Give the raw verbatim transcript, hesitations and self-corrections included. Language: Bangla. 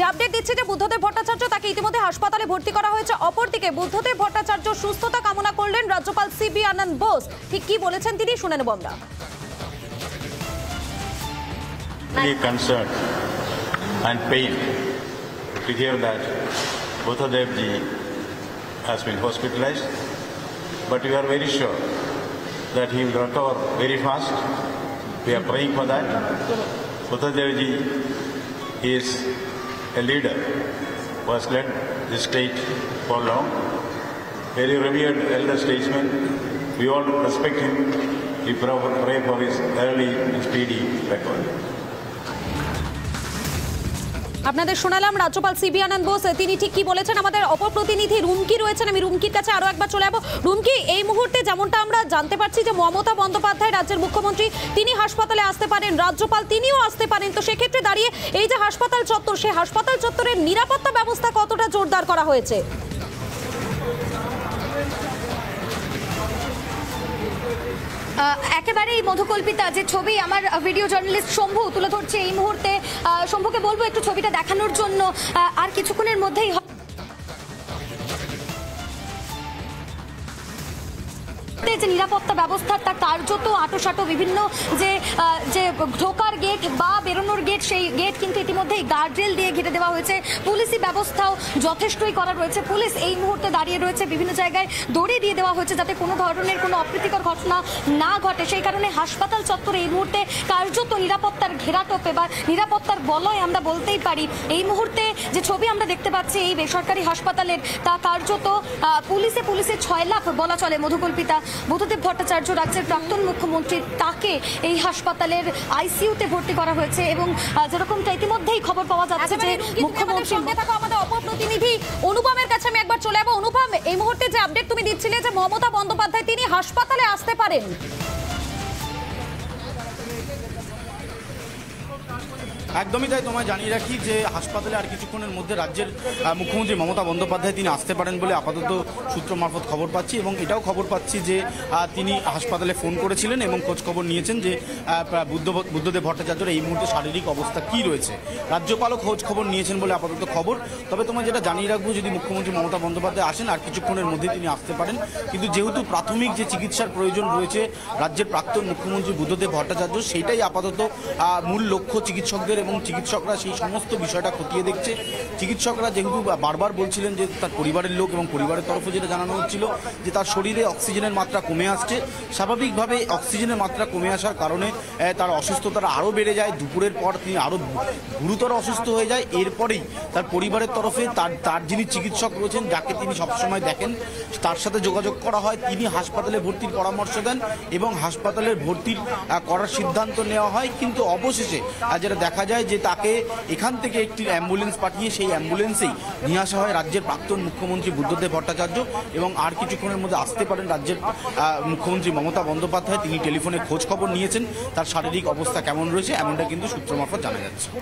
যে আপডেট দিচ্ছে যে বুদ্ধদেব ভট্টাচার্য তাকে ইতিমধ্যে হাসপাতালে ভর্তি করা হয়েছে। অপরদিকে বুদ্ধদেব ভট্টাচার্য সুস্থতা কামনা করলেন রাজ্যপাল সি বি আনন্দ বোস। ঠিক কি বলেছেন তিনি শুনে নেব আমরা। Really concerned and pained to hear that Buddhadeb has been hospitalized, but we are very sure that he will recover very fast. We are praying for that. Buddhadeb is a leader who has led the state for long, very revered elder statesman. We all respect him. We pray for his early and speedy recovery. আপনাদের শোনালাম রাজ্যপাল সি বি আনন্দ বোস তিনি ঠিক কি বলেছেন। আমাদের অপর প্রতিনিধি রুমকি রয়েছেন, আমি রুমকির কাছে আরো একবার চলে যাবো। রুমকি, এই মুহূর্তে যেমনটা আমরা জানতে পারছি যে মমতা বন্দ্যোপাধ্যায় রাজ্যের মুখ্যমন্ত্রী তিনি হাসপাতালে আসতে পারেন, রাজ্যপাল তিনিও আসতে পারেন, তো সেক্ষেত্রে দাঁড়িয়ে এই যে হাসপাতাল চত্বর, সেই হাসপাতাল চত্বরের নিরাপত্তা ব্যবস্থা কতটা জোরদার করা হয়েছে? একেবারেই মধুকল্পিতা যে ছবি আমার ভিডিও জার্নালিস্ট শম্ভু তুলে ধরছে এই মুহূর্তে। শম্ভুকে বলবো একটু ছবিটা দেখানোর জন্য। আর কিছুক্ষণের মধ্যেই যে নিরাপত্তা ব্যবস্থা তার কার্যত আটোসাটো বিভিন্ন যে যে ঢোকার গেট বা বেরোনোর গেট, সেই গেট কিন্তু ইতিমধ্যেই গার্ডরেল দিয়ে ঘিরে দেওয়া হয়েছে। পুলিশি ব্যবস্থাও যথেষ্টই করা রয়েছে। পুলিশ এই মুহূর্তে দাঁড়িয়ে রয়েছে, বিভিন্ন জায়গায় দড়ি দিয়ে দেওয়া হয়েছে যাতে কোনো ধরনের কোনো অপ্রীতিকর ঘটনা না ঘটে। সেই কারণে হাসপাতাল চত্বরে এই মুহূর্তে কার্যত নিরাপত্তার ঘেরাটোপে বা নিরাপত্তার বলয় আমরা বলতেই পারি। এই মুহূর্তে যে ছবি আমরা দেখতে পাচ্ছি এই বেসরকারি হাসপাতালের, তা কার্যত পুলিশে পুলিশে ছয় লাখ বলা চলে। মধুকল্পিতা, বুদ্ধদেব ভট্টাচার্য রাজ্যের প্রাক্তন মুখ্যমন্ত্রী, তাকে এই হাসপাতালের আইসিইউতে ভর্তি করা হয়েছে এবং যেরকমটা ইতিমধ্যেই খবর পাওয়া যাচ্ছে যে মুখ্যমন্ত্রী আমাদের অপর প্রতিনিধি অনুপমের কাছে আমি একবার চলে যাবো। অনুপম, এই মুহূর্তে যে আপডেট তুমি দিচ্ছিলে যে মমতা বন্দ্যোপাধ্যায় তিনি হাসপাতালে আসতে পারেন, একদমই তাই। তোমায় জানিয়ে রাখি যে হাসপাতালে আর কিছুক্ষণের মধ্যে রাজ্যের মুখ্যমন্ত্রী মমতা বন্দ্যোপাধ্যায় তিনি আসতে পারেন বলে আপাতত সূত্র মারফত খবর পাচ্ছি, এবং এটাও খবর পাচ্ছি যে তিনি হাসপাতালে ফোন করেছিলেন এবং খোঁজ খবর নিয়েছেন যে বুদ্ধ বুদ্ধদেব ভট্টাচার্যের এই মুহূর্তে শারীরিক অবস্থা কী রয়েছে। রাজ্যপালও খোঁজ খবর নিয়েছেন বলে আপাতত খবর। তবে তোমায় যেটা জানিয়ে রাখবো, যদি মুখ্যমন্ত্রী মমতা বন্দ্যোপাধ্যায় আসেন আর কিছুক্ষণের মধ্যে তিনি আসতে পারেন, কিন্তু যেহেতু প্রাথমিক যে চিকিৎসার প্রয়োজন রয়েছে রাজ্যের প্রাক্তন মুখ্যমন্ত্রী বুদ্ধদেব ভট্টাচার্য, সেইটাই আপাতত মূল লক্ষ্য চিকিৎসকদের, এবং চিকিৎসকরা সেই সমস্ত বিষয়টা খতিয়ে দেখছে। চিকিৎসকরা যেহেতু বারবার বলছিলেন যে তার পরিবারের লোক এবং পরিবারের তরফে যেটা জানানো হচ্ছিল যে তার শরীরে অক্সিজেনের মাত্রা কমে আসছে, স্বাভাবিকভাবে অক্সিজেনের মাত্রা কমে আসার কারণে তার অসুস্থতাটা আরও বেড়ে যায়। দুপুরের পর তিনি আরও গুরুতর অসুস্থ হয়ে যায়। এরপরেই তার পরিবারের তরফে তার তার যিনি চিকিৎসক রয়েছেন, যাকে তিনি সবসময় দেখেন, তার সাথে যোগাযোগ করা হয়। তিনি হাসপাতালে ভর্তির পরামর্শ দেন এবং হাসপাতালের ভর্তির করার সিদ্ধান্ত নেওয়া হয়। কিন্তু অবশেষে যেটা দেখা যায় যে তাকে এখান থেকে একটি অ্যাম্বুলেন্স পাঠিয়ে সেই অ্যাম্বুলেন্সেই নিয়ে আসা হয় রাজ্যের প্রাক্তন মুখ্যমন্ত্রী বুদ্ধদেব ভট্টাচার্য, এবং আর কিছুক্ষণের মধ্যে আসতে পারেন রাজ্যের মুখ্যমন্ত্রী মমতা বন্দ্যোপাধ্যায়। তিনি টেলিফোনে খোঁজ খবর নিয়েছেন তার শারীরিক অবস্থা কেমন রয়েছে, এমনটা কিন্তু সূত্র মারফত জানা যাচ্ছে।